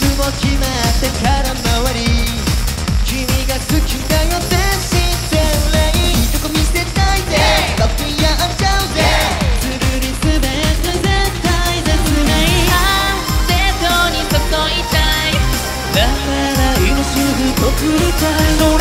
つも決まってから回り君が好きだよって知ってるいいとこ見せたいぜ僕やっちゃうぜするりすべて絶対絶命デートに誘いたいだから今すぐ送りたいの